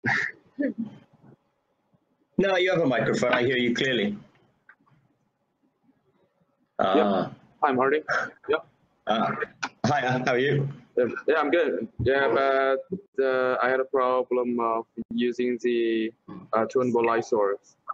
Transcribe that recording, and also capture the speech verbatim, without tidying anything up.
No, you have a microphone. I hear you clearly. Uh, yeah, I'm Hardy. Yeah. Uh, hi, how are you? Yeah, yeah, I'm good. Yeah, but uh, I had a problem of using the uh, tunable light source.